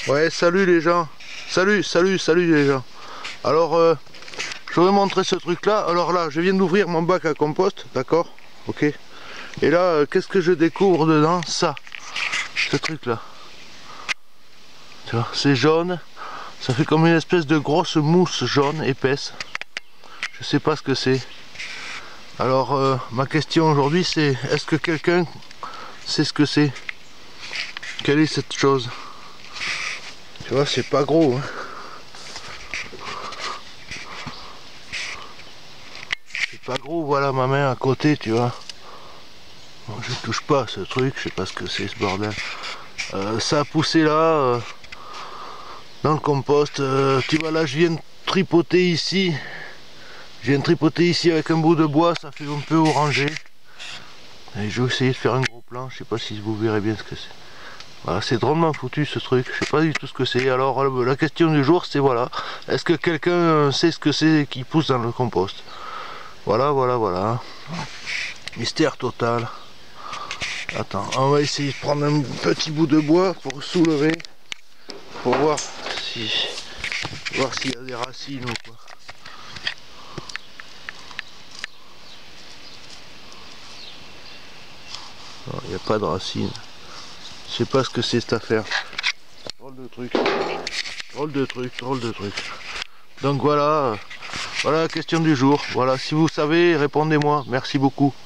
Ouais, salut les gens. Salut les gens. Alors, je vais vous montrer ce truc là. Alors là, je viens d'ouvrir mon bac à compost, d'accord? Ok. Et là, qu'est-ce que je découvre dedans? Ça, ce truc là. Tu vois, c'est jaune. Ça fait comme une espèce de grosse mousse jaune épaisse. Je sais pas ce que c'est. Alors, ma question aujourd'hui c'est, est-ce que quelqu'un sait ce que c'est? Quelle est cette chose? Tu vois, c'est pas gros, hein. C'est pas gros, voilà ma main à côté, tu vois. Bon, je touche pas à ce truc, je sais pas ce que c'est ce bordel. Ça a poussé là, dans le compost. Tu vois, là je viens de tripoter ici. Je viens de tripoter ici avec un bout de bois, ça fait un peu orangé. Et je vais essayer de faire un gros plan, je sais pas si vous verrez bien ce que c'est. Voilà, c'est drôlement foutu ce truc, je sais pas du tout ce que c'est. Alors la question du jour c'est voilà, est-ce que quelqu'un sait ce que c'est qui pousse dans le compost? Voilà. Mystère total. Attends, on va essayer de prendre un petit bout de bois pour soulever, pour voir s'il y a des racines ou quoi. Non, il n'y a pas de racines. Je sais pas ce que c'est cette affaire. Drôle de truc. Drôle de truc. Donc voilà, voilà la question du jour. Voilà, si vous savez, répondez-moi. Merci beaucoup.